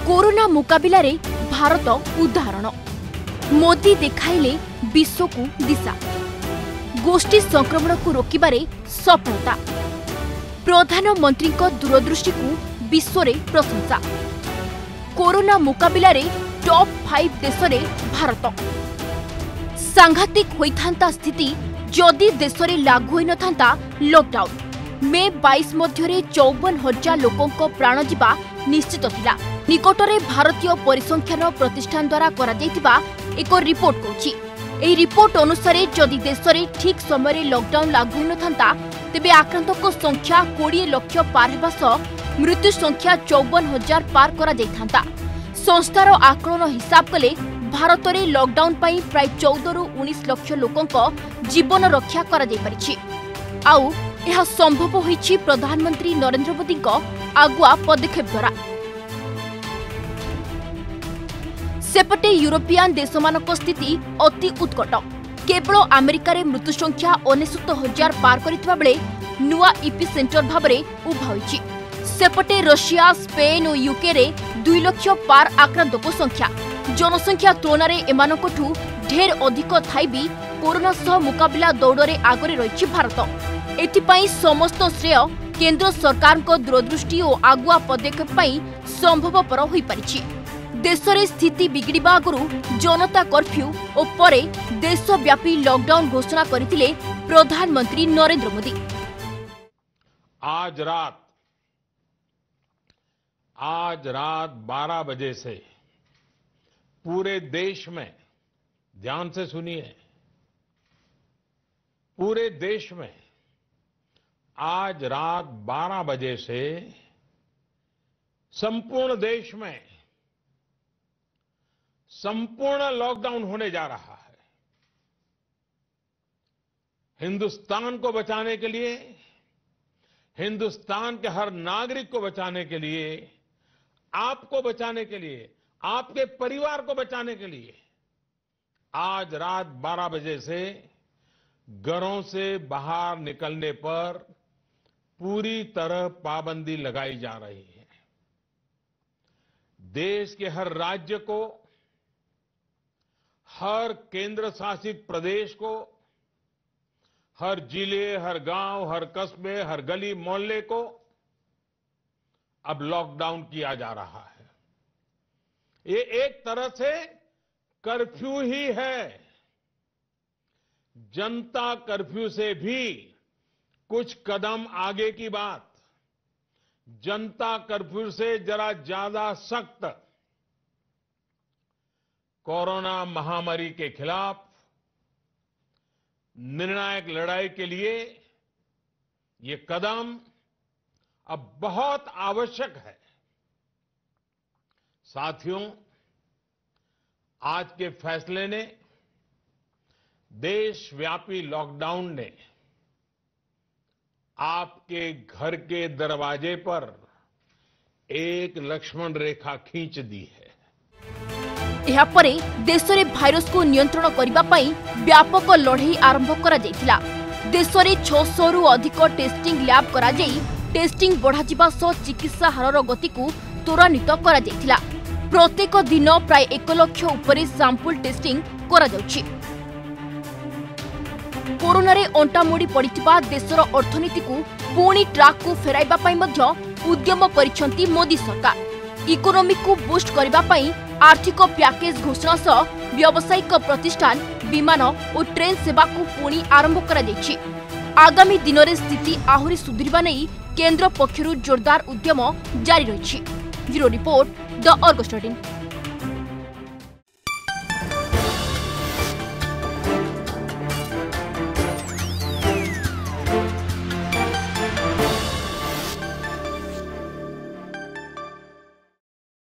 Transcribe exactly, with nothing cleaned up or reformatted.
Corona मुकाबिला रे भारत उदाहरण। मोदी देखाइले विश्व को दिशा। गोष्ठी संक्रमण को रोकिबारे सफलता। प्रधानमंत्री को दूरदृष्टि को विश्व रे प्रशंसा। कोरोना मुकाबिला रे टॉप फाइव देश रे भारत। सांघातिक होइथांता स्थिति जदि देश रे लागू होई नथांता लॉकडाउन। मे बाईस मध्य चौवन हजार लोकों प्राण जीवा निश्चित थिला। निकटरे भारतीय परिसंख्यान प्रतिष्ठान द्वारा करा जायतिबा एक रिपोर्ट कहछि। एही रिपोर्ट अनुसार जदि देश रे ठीक समय लॉकडाउन लागू होई नथांता तेबे आक्रांतक संख्या बीस लाख पार हेबा सह मृत्यु संख्या चौवन हजार पार करा जायथांता। संस्थार आकलन हिसाब कले भारत में लॉकडाउन पाई प्राय चौदह रु उन्नीस लाख लोकों जीवन रक्षा करा जाय परिछि। आउ यह संभव होइछि प्रधानमंत्री नरेंद्र मोदी आगुआ पदक्षेप द्वारा। सेपटे यूरोपियन देशमानक स्थिति अति उत्कट। केवल अमेरिका रे मृत्यु संख्या अनेशत हजार पार करितबा बेले नुआ इपी सेंटर भाबरे उभा होइछि। सेपटे रशिया, स्पेन और यूके रे दुई लाख पार आक्रांतक संख्या। जनसंख्या तुलन में एमानकठू ढेर अधिक थाई भी कोरोना सह मुकाबिला दौड़े आगरे रही भारत। एथिपाई समस्त श्रेय केंद्र सरकार को दूरदृष्टि और आगुआ पदक्षेप पाई संभवपर होई परिछि। देश में स्थिति बिगड़िबा आगु जनता कर्फ्यू और परे देशव्यापी लॉकडाउन घोषणा करथिले प्रधानमंत्री नरेंद्र मोदी। आज रात आज रात बारह बजे से पूरे देश में, ध्यान से सुनिए, पूरे देश में आज रात बारह बजे से संपूर्ण देश में संपूर्ण लॉकडाउन होने जा रहा है। हिंदुस्तान को बचाने के लिए, हिंदुस्तान के हर नागरिक को बचाने के लिए, आपको बचाने के लिए, आपके परिवार को बचाने के लिए आज रात बारह बजे से घरों से बाहर निकलने पर पूरी तरह पाबंदी लगाई जा रही है। देश के हर राज्य को, हर केंद्र शासित प्रदेश को, हर जिले, हर गांव, हर कस्बे, हर गली मोहल्ले को अब लॉकडाउन किया जा रहा है। ये एक तरह से कर्फ्यू ही है। जनता कर्फ्यू से भी कुछ कदम आगे की बात। जनता कर्फ्यू से जरा ज्यादा सख्त कोरोना महामारी के खिलाफ निर्णायक लड़ाई के लिए ये कदम अब बहुत आवश्यक है। साथियों, आज के फैसले ने, देशव्यापी लॉकडाउन ने आपके घर के दरवाजे पर एक लक्ष्मण रेखा खींच दी है। एहा परे देश में भाइरस को नियंत्रण करबा पई व्यापक लड़ाई आरंभ करा जायतिला। देश में छह सौ रु अधिक टेस्टिंग लैब करा जाई टेस्टिंग बढ़ा जिबा सह चिकित्सा हारर गति को त्वरान्वित करा जायतिला। प्रत्येक दिन प्राय एक लाख उपरे सैंपल टेस्टिंग करा जाउछि। कोरोना रे अंटामोड़ी पड़िथिबा देशर अर्थनीति को पुणी ट्रैक को फेराइबा पई मध्य उद्यम करिसेंती मोदी सरकार। इकोनॉमी को बूस्ट करबा पई आर्थिक पैकेज घोषणा सह व्यावसायिक प्रतिष्ठान, विमान और ट्रेन सेवा को पुणी आरंभ करा जायछि। आगामी दिन में स्थिति आहुरी सुधरिबा नै केंद्र पक्षरु जोरदार उद्यम जारी रहिछि। Bureau report, the Argus.